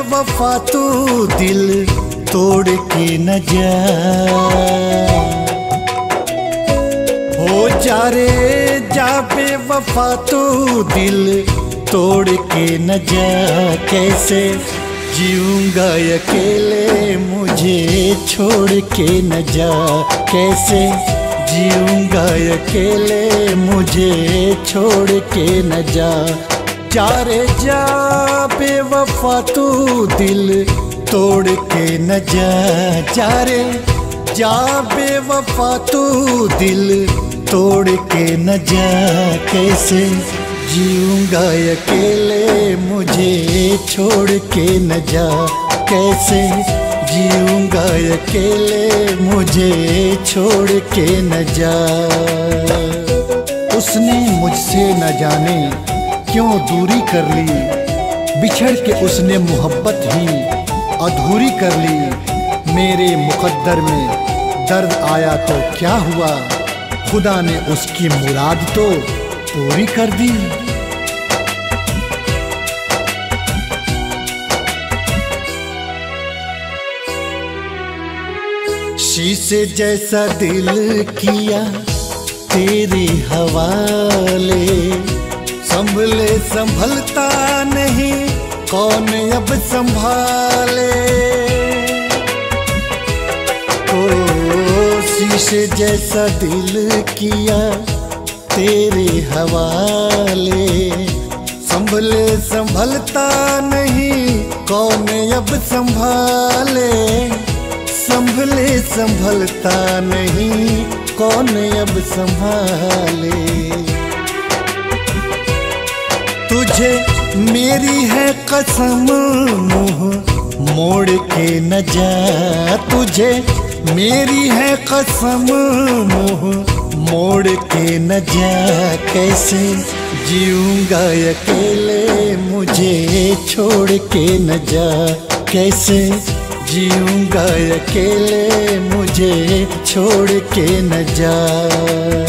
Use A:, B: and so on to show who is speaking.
A: बेवफा तू दिल तोड़ के न जा, हो जा रे जा बेवफा तू दिल तोड़ के न जा। कैसे जीऊंगा अकेले मुझे छोड़ के न जा, कैसे जीऊंगा अकेले मुझे छोड़ के न जा। जा रे जा बेवफा तू दिल तोड़ के न जा, जा रे जा बेवफा तू दिल तोड़ के न जा। कैसे जीऊंगा अकेले मुझे छोड़ के न जा, कैसे जीऊंगा अकेले मुझे छोड़ के न जा। उसने मुझसे न जाने क्यों दूरी कर ली, बिछड़ के उसने मोहब्बत ही अधूरी कर ली। मेरे मुकद्दर में दर्द आया तो क्या हुआ, खुदा ने उसकी मुराद तो पूरी कर दी। शीशे जैसा दिल किया तेरे हवाले, संभले संभलता नहीं कौन अब संभाले। ओ शीशे जैसा दिल किया तेरे हवाले, संभले संभलता नहीं कौन अब संभाले। संभले संभलता नहीं कौन अब संभाले। तुझे मेरी है कसम मुँह मोड़ के न जा, तुझे मेरी है कसम मुँह मोड़ के न जा। कैसे जीऊंगा अकेले मुझे छोड़ के न जा, कैसे जीऊंगा अकेले मुझे छोड़ के न जा।